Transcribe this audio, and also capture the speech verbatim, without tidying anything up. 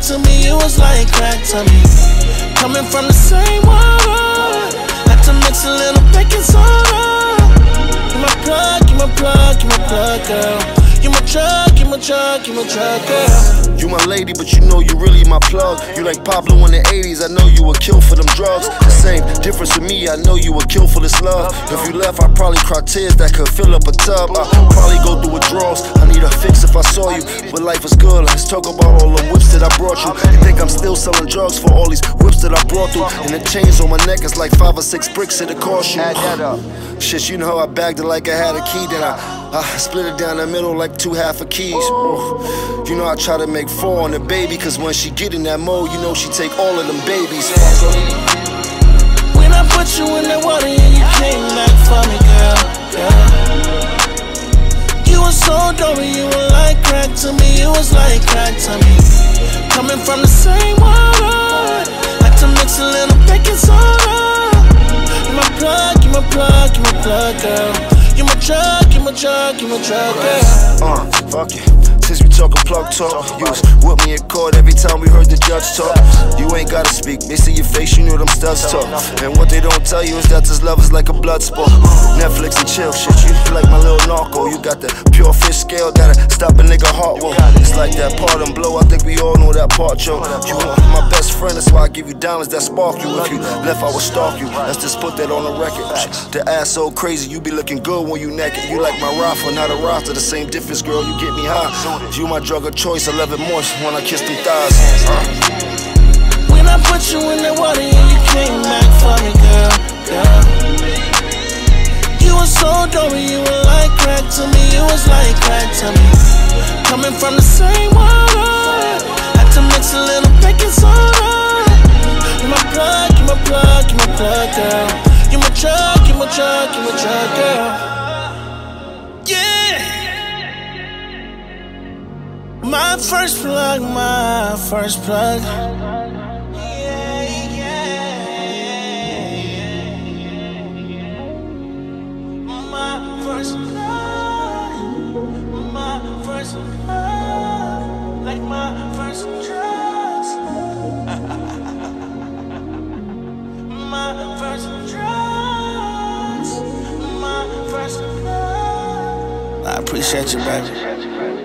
to me, it was like crack to me. Coming from the same water, had to mix a little baking soda. You my plug, you my plug, you my plug, girl. You my drug, you my drug, you my drug, girl. You my lady, but you know you really my plug. You like Pablo in the eighties, I know you would kill for them drugs. The same difference with me, I know you would kill for this love. If you left, I'd probably cry tears that could fill up a tub. I'd probably go through withdrawals, I need a fix if I saw you. But life is good, let's talk about all the whips that I brought you. You think I'm still selling drugs for all these whips that I brought through? And the chains on my neck is like five or six bricks that it cost you. Add that up. Shit, you know how I bagged it like I had a key, then I, I split it down the middle like two half a keys. Ooh. You know I try to make four on the baby, cause when she get in that mode, you know she take all of them babies. When I put you in that water and you came back for me, girl, girl. You were so dope, you were like crack to me, it was like crack to me. Coming from the same water, had to mix a little baking soda. You my plug, you my plug, you my plug, girl. You my drug, you my drug, you my drug, girl. Uh, fuck it. Since we talkin' plug talk, you was with me in court every time we heard the judge talk. You ain't gotta speak, they see your face, you know them studs talk. And what they don't tell you is that this love is like a blood sport. Netflix and chill shit, you like my little narco. You got the pure fish scale that'll stop a nigga heart, whoa. It's like that part and blow, I think we all know that part, yo. You want my best friend, that's why I give you diamonds that spark you. If you left, I would stalk you, let's just put that on the record. The ass so crazy, you be looking good when you naked. You like my Rafa, not a Rafa, the same difference, girl, you get me high. You my drug of choice, I love it moist when I kiss them thighs. uh. When I put you in that water and you came back for me, girl, girl. You were so dope, you were like crack to me, it was like crack to me. Coming from the same water, had to mix a little baking soda. You my plug, you my plug, you my plug, girl. You my drug, you my drug, you my drug, girl. My first plug, my first plug. Yeah, yeah. My first plug, my first plug, like my first drugs. My first drugs, my first plug. I appreciate you, baby.